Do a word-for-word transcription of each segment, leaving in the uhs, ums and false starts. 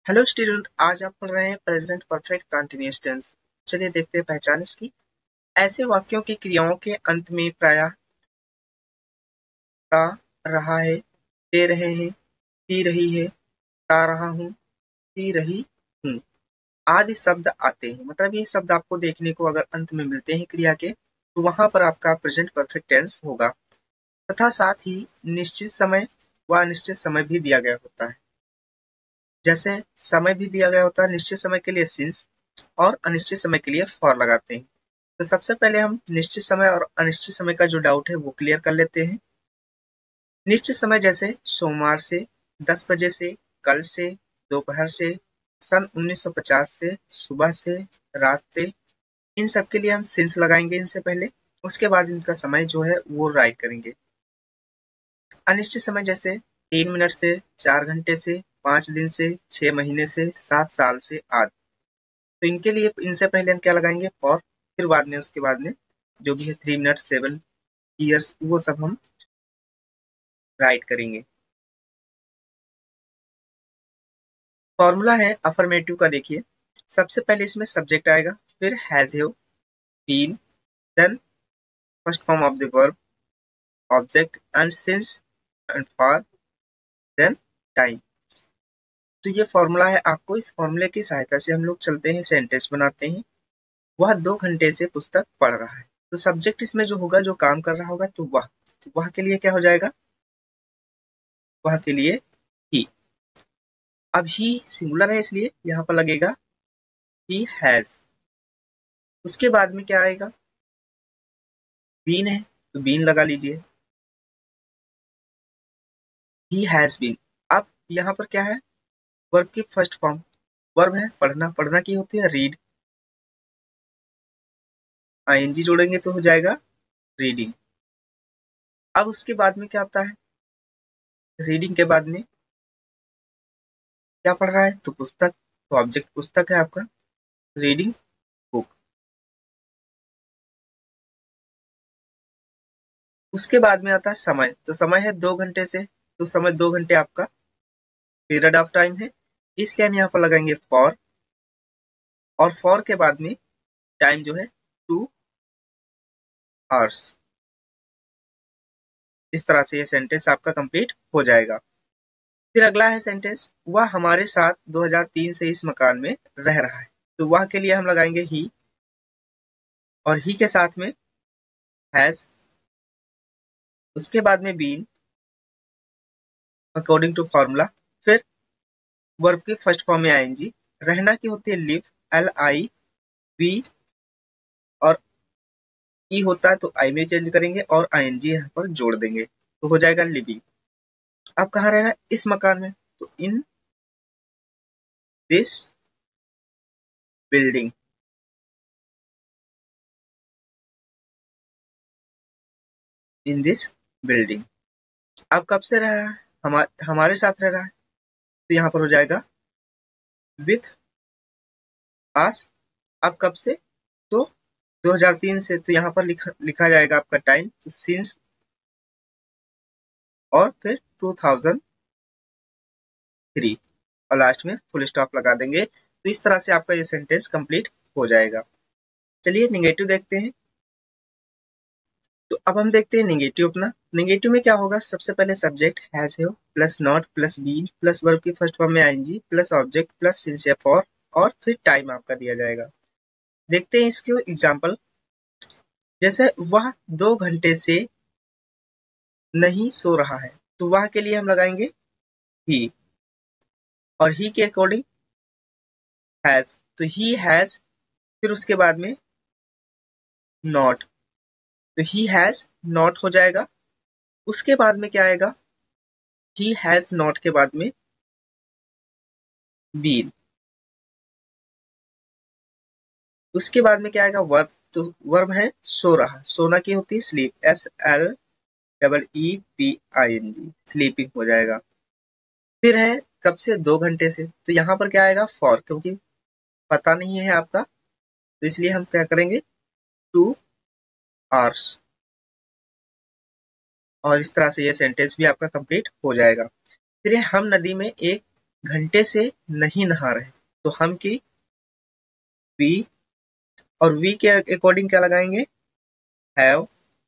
Hello student, आज आप पढ़ रहे हैं प्रेजेंट परफेक्ट कंटीन्यूअस टेंस। चलिए देखते हैं पहचान इसकी। ऐसे वाक्यों की क्रियाओं के अंत में प्रायः ता रहा है, दे रहे हैं, ती रही है, ता रहा हूँ, ती रही हूँ आदि शब्द आते हैं। मतलब ये शब्द आपको देखने को अगर अंत में मिलते हैं क्रिया के, तो वहां पर आपका प्रेजेंट परफेक्ट टेंस होगा। तथा साथ ही निश्चित समय व अनिश्चित समय भी दिया गया होता है। जैसे समय भी दिया गया होता है, निश्चित समय के लिए सिंस और अनिश्चित समय के लिए फॉर लगाते हैं। तो सबसे पहले हम निश्चित समय और अनिश्चित समय का जो डाउट है वो क्लियर कर लेते हैं। निश्चित समय जैसे सोमवार से, दस बजे से, कल से, दोपहर से, सन उन्नीस सौ पचास से, सुबह से, रात से, इन सब के लिए हम सिंस लगाएंगे इनसे पहले। उसके बाद इनका समय जो है वो राइट करेंगे। अनिश्चित समय जैसे तीन मिनट से, चार घंटे से, पांच दिन से, छह महीने से, सात साल से आदि। तो इनके लिए इनसे पहले हम क्या लगाएंगे? फॉर। फिर बाद में उसके बाद में जो भी है थ्री मिनट, सेवन ईयर्स, वो सब हम राइट करेंगे। फॉर्मूला है अफर्मेटिव का। देखिए, सबसे पहले इसमें सब्जेक्ट आएगा, फिर has have been, then first form of the verb, object and since and for, then time. तो ये फॉर्मूला है। आपको इस फॉर्मूले की सहायता से हम लोग चलते हैं, सेंटेंस बनाते हैं। वह दो घंटे से पुस्तक पढ़ रहा है। तो सब्जेक्ट इसमें जो होगा, जो काम कर रहा होगा, तो वह तो वह के लिए क्या हो जाएगा? वह के लिए ही। अब ही सिंगुलर है इसलिए यहाँ पर लगेगा ही हैज। उसके बाद में क्या आएगा? बीन है तो बीन लगा लीजिए, ही हैज बीन। अब यहाँ पर क्या है? वर्ब की फर्स्ट फॉर्म। वर्ब है पढ़ना, पढ़ना की होती है रीड, आईएनजी जोड़ेंगे तो हो जाएगा रीडिंग। अब उसके बाद में क्या आता है? रीडिंग के बाद में क्या पढ़ रहा है? तो पुस्तक। तो ऑब्जेक्ट पुस्तक है आपका, रीडिंग बुक। उसके बाद में आता है समय। तो समय है दो घंटे से, तो समय दो घंटे आपका पीरियड ऑफ टाइम है, इसलिए हम यहाँ पर लगाएंगे फॉर। और फॉर के बाद में टाइम जो है टू आवर्स। इस तरह से ये सेंटेंस आपका कंप्लीट हो जाएगा। फिर अगला है सेंटेंस, वह हमारे साथ दो हज़ार तीन से इस मकान में रह रहा है। तो वह के लिए हम लगाएंगे ही, और ही के साथ में हैज। उसके बाद में बीन अकॉर्डिंग टू फॉर्मूला। फिर वर्ब की फर्स्ट फॉर्म में आईएनजी। रहना की होती है लिव, एल आई वी, और ई होता है तो आई में चेंज करेंगे और आईएनजी यहाँ पर जोड़ देंगे तो हो जाएगा लिविंग। अब कहाँ रहना है? इस मकान में, तो in this building. In this building. अब कब से रह रहा है? हमा, हमारे साथ रह रहा है, तो यहाँ पर हो जाएगा विथ आस। अब कब से? तो दो हज़ार तीन से, तो यहाँ पर लिखा लिखा जाएगा आपका टाइम, तो सिंस, और फिर टू थाउज़ेंड थ्री, और लास्ट में फुल स्टॉप लगा देंगे। तो इस तरह से आपका ये सेंटेंस कंप्लीट हो जाएगा। चलिए निगेटिव देखते हैं। तो अब हम देखते हैं निगेटिव अपना। निगेटिव में क्या होगा? सबसे पहले subject has have plus not plus been plus verb की फर्स्ट फॉर्म में ING plus object plus since या फॉर, और फिर टाइम आपका दिया जाएगा। देखते हैं इसके एग्जांपल। जैसे वह दो घंटे से नहीं सो रहा है, तो वह के लिए हम लगाएंगे ही, और ही के अकॉर्डिंग हैज। तो ही हैज, फिर उसके बाद में नॉट, तो ही हैज नॉट हो जाएगा। उसके बाद में क्या आएगा? ही हैज नॉट के बाद में बीन। उसके बाद में क्या आएगा? वर्ब। तो वर्ब है सो रहा, सोना की होती है sleep, S L double E P I N G, sleeping हो जाएगा। फिर है कब से? दो घंटे से, तो यहाँ पर क्या आएगा? फॉर, क्योंकि पता नहीं है आपका, तो इसलिए हम क्या करेंगे? Two hours. और इस तरह से ये सेंटेंस भी आपका कंप्लीट हो जाएगा। फिर हम नदी में एक घंटे से नहीं नहा रहे, तो हम की वी, और वी के अकॉर्डिंग क्या लगाएंगे, हैव,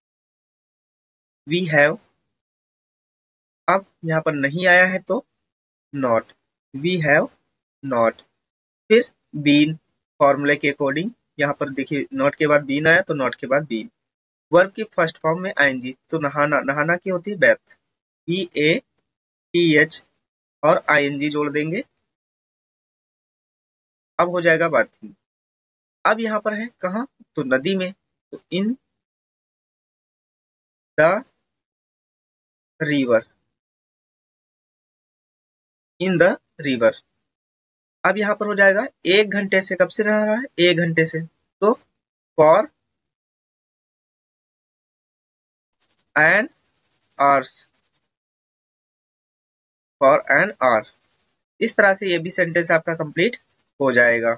वी हैव। अब यहाँ पर नहीं आया है तो नॉट, वी हैव नॉट। फिर बीन, फॉर्मूले के अकॉर्डिंग यहाँ पर देखिए नॉट के बाद बीन आया तो नॉट के बाद बीन। वर्ब की फर्स्ट फॉर्म में आईएनजी, तो नहाना, नहाना की होती है bath, B A T H, और आईएनजी जोड़ देंगे, अब हो जाएगा बाथिंग। अब यहाँ पर है कहाँ, तो नदी में, तो in the river, in the river. अब यहाँ पर हो जाएगा एक घंटे से, कब से रह रहा है, एक घंटे से, तो for an hours, for an hour. इस तरह से ये भी सेंटेंस आपका कंप्लीट हो जाएगा।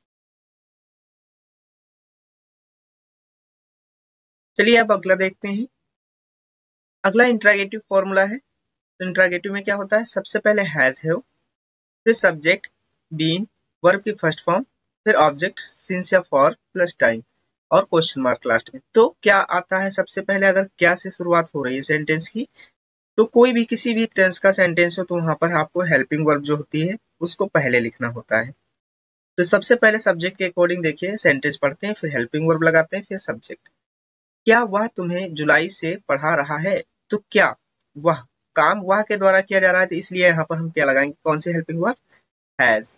चलिए अब अगला देखते हैं। अगला इंट्रागेटिव फॉर्मूला है। तो इंट्रागेटिव में क्या होता है, सबसे पहले हैज है, फिर सब्जेक्ट बीन, वर्ब की फर्स्ट फॉर्म, फिर ऑब्जेक्ट सिंस या फॉर प्लस टाइम, और क्वेश्चन मार्क लास्ट में। तो क्या आता है सबसे पहले, अगर क्या से शुरुआत हो रही है सेंटेंस की, तो कोई भी किसी भी टेंस का सेंटेंस हो तो वहां पर आपको हेल्पिंग वर्ब जो होती है उसको पहले लिखना होता है। तो सबसे पहले सब्जेक्ट के अकॉर्डिंग देखिए सेंटेंस पढ़ते हैं, फिर हेल्पिंग वर्ब लगाते हैं, फिर सब्जेक्ट। क्या वह तुम्हें जुलाई से पढ़ा रहा है, तो क्या वह काम वह के द्वारा किया जा रहा है, तो इसलिए यहाँ पर हम क्या लगाएंगे, कौन सी हेल्पिंग वर्ब, हैज,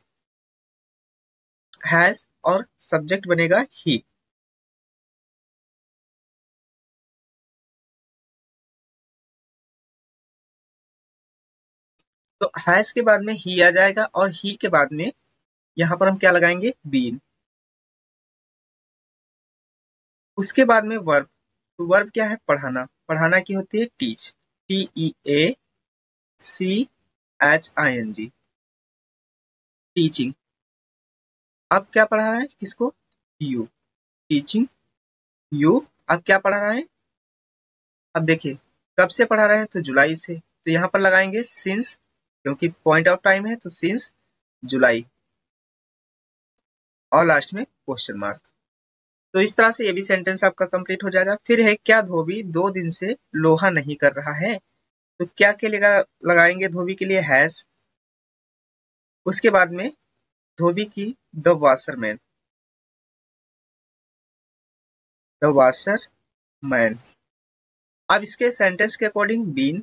हैज, और सब्जेक्ट बनेगा ही। तो हैज के बाद में ही आ जाएगा, और ही के बाद में यहाँ पर हम क्या लगाएंगे, बीन। उसके बाद में वर्ब, तो वर्ब क्या है, पढ़ाना, पढ़ाना की होती है teach, T E A C H I N G, teaching. अब क्या पढ़ा रहा है, किसको, यू, टीचिंग यू। अब क्या पढ़ा रहा है, अब देखिए कब से पढ़ा रहा है, तो जुलाई से, तो यहाँ पर लगाएंगे सिंस, क्योंकि पॉइंट ऑफ टाइम है, तो सिंस जुलाई, और लास्ट में क्वेश्चन मार्क। तो इस तरह से ये भी सेंटेंस आपका कंप्लीट हो जाएगा। फिर है क्या धोबी दो दिन से लोहा नहीं कर रहा है, तो क्या के लिए लगाएंगे, धोबी के लिए हैज। उसके बाद में धोबी की द वाशरमैन, द वाशरमैन। अब इसके सेंटेंस के अकॉर्डिंग बीन,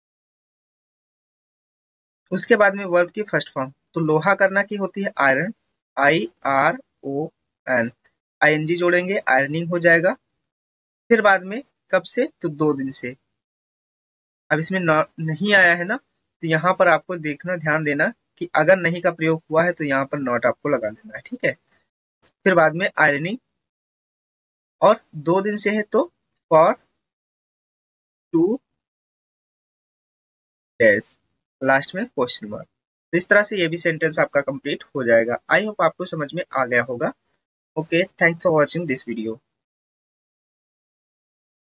उसके बाद में वर्ब की फर्स्ट फॉर्म, तो लोहा करना की होती है iron, I R O N, ING जोड़ेंगे, आयरनिंग हो जाएगा। फिर बाद में कब से, तो दो दिन से। अब इसमें नहीं आया है ना, तो यहाँ पर आपको देखना, ध्यान देना कि अगर नहीं का प्रयोग हुआ है तो यहाँ पर नॉट आपको लगा देना है, ठीक है। फिर बाद में आयरनिंग, और दो दिन से है तो फॉर टू डेज, लास्ट में क्वेश्चन मार्क। तो इस तरह से ये भी सेंटेंस आपका कंप्लीट हो जाएगा। आई होप आपको समझ में आ गया होगा। Okay, thanks for watching this video.